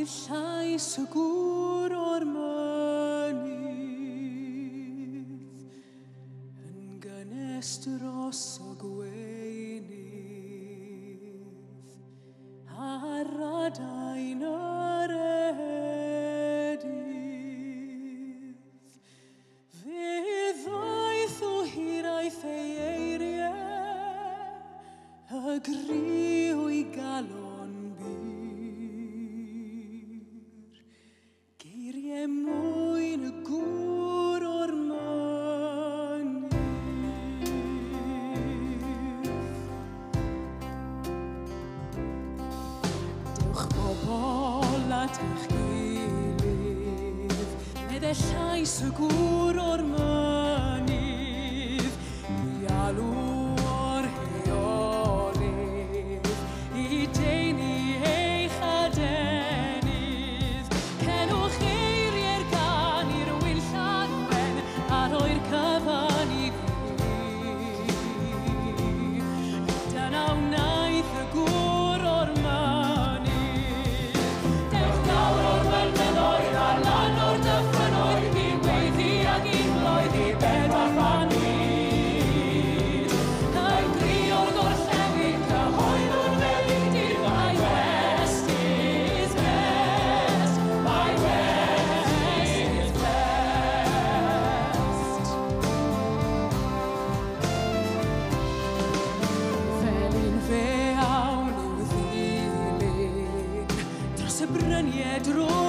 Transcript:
llais y gŵr o'r mynydd yn gynnes dros o gweinydd ar adain yr edydd. Fe ddaeth o hiraeth ei eiriau y gryw i galon byr. Geiriau mwy na gŵr o'r mynydd. Dewch bobl at eich gilydd, medde llais y gŵr o'r mynydd, i alw o'r heolydd, i deulu eich adenydd. Cenwch eiriau'r gan i'r wyllian wen, a rhoi'r cyfan i fi. Dyna wnaeth y gŵr o'r mynydd. Dewch nawr o'r mynyddoedd a lan o'r dyffrynoedd, i'n gweiddi ac i'n bloedd i bedwar fan hyd. Yn grio'r gorllewin, cyhoeddwn felidir, my West is best, my West is best. Felin fe awn i'w ddilyn dros y bryniau dro